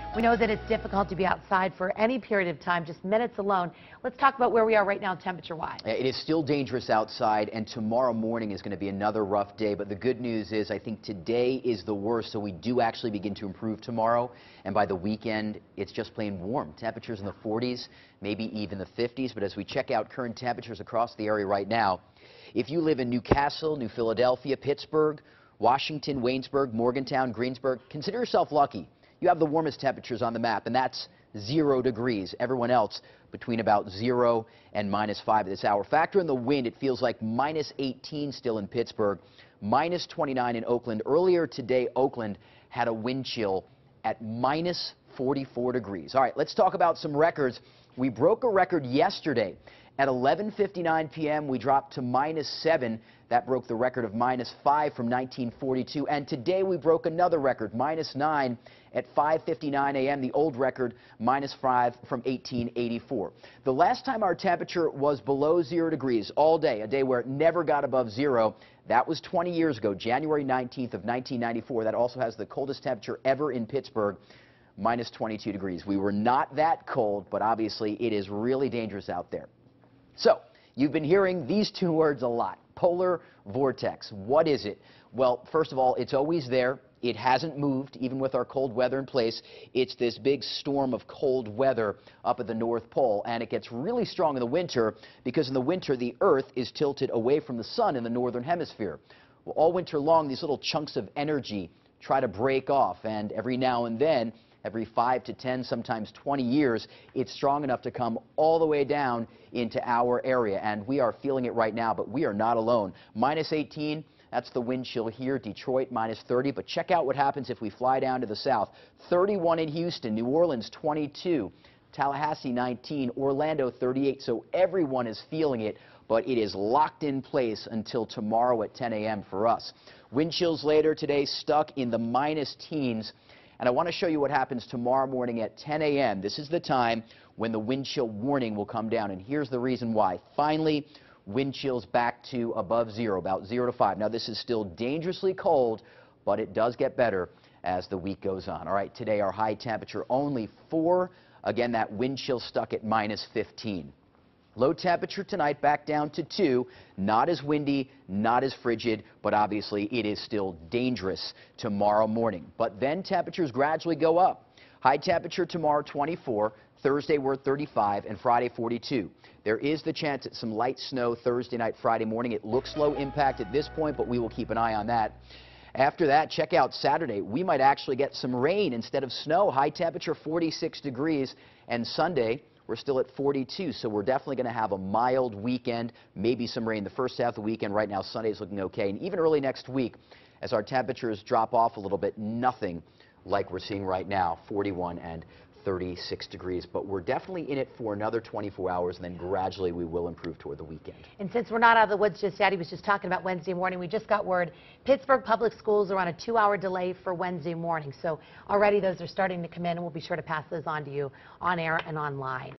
We know that it's difficult to be outside for any period of time, just minutes alone. Let's talk about where we are right now temperature-wise. It is still dangerous outside, and tomorrow morning is going to be another rough day. But the good news is I think today is the worst, so we do actually begin to improve tomorrow. And by the weekend, it's just plain warm. Temperatures in the 40s, maybe even the 50s. But as we check out current temperatures across the area right now, if you live in Newcastle, New Philadelphia, Pittsburgh, Washington, Waynesburg, Morgantown, Greensburg, consider yourself lucky. You have the warmest temperatures on the map, and that's 0 degrees. Everyone else between about 0 and -5 at this hour. Factor in the wind, it feels like -18 still in Pittsburgh, -29 in Oakland. Earlier today, Oakland had a wind chill at -44 degrees. All right, let's talk about some records. We broke a record yesterday. At 11:59 p.m., we dropped to -7. That broke the record of -5 from 1942. And today we broke another record, -9 at 5:59 a.m., the old record, -5 from 1884. The last time our temperature was below 0 degrees all day, a day where it never got above 0, that was 20 years ago, January 19th of 1994. That also has the coldest temperature ever in Pittsburgh, -22 degrees. We were not that cold, but obviously it is really dangerous out there. So, you've been hearing these two words a lot, polar vortex. What is it? Well, first of all, it's always there. It hasn't moved, even with our cold weather in place. It's this big storm of cold weather up at the North Pole, and it gets really strong in the winter because in the winter the Earth is tilted away from the sun in the northern hemisphere. Well, all winter long, these little chunks of energy try to break off, and every now and then, every 5 to 10, sometimes 20 years, it's strong enough to come all the way down into our area. And we are feeling it right now, but we are not alone. -18, that's the wind chill here. Detroit, -30. But check out what happens if we fly down to the south. 31 in Houston, New Orleans, 22. Tallahassee, 19. Orlando, 38. So everyone is feeling it, but it is locked in place until tomorrow at 10 a.m. for us. Wind chills later today stuck in the -teens. And I want to show you what happens tomorrow morning at 10 a.m. This is the time when the wind chill warning will come down. And here's the reason why. Finally, wind chills back to above 0, about 0 to 5. Now, this is still dangerously cold, but it does get better as the week goes on. All right, today our high temperature only 4. Again, that wind chill stuck at -15. Low temperature tonight back down to 2. Not as windy, not as frigid, but obviously it is still dangerous tomorrow morning. But then temperatures gradually go up. High temperature tomorrow 24, Thursday we're 35, and Friday 42. There is the chance at some light snow Thursday night, Friday morning. It looks low impact at this point, but we will keep an eye on that. After that, check out Saturday. We might actually get some rain instead of snow. High temperature 46 degrees, and Sunday we're still at 42, so we're definitely going to have a mild weekend, maybe some rain the first half of the weekend. Right now, Sunday's looking okay. And even early next week, as our temperatures drop off a little bit, nothing like we're seeing right now, 41 and 36 degrees. But we're definitely in it for another 24 hours, and then gradually we will improve toward the weekend. And since we're not out of the woods just yet, he was just talking about Wednesday morning. We just got word Pittsburgh Public Schools are on a 2-hour delay for Wednesday morning. So already those are starting to come in, and we'll be sure to pass those on to you on air and online.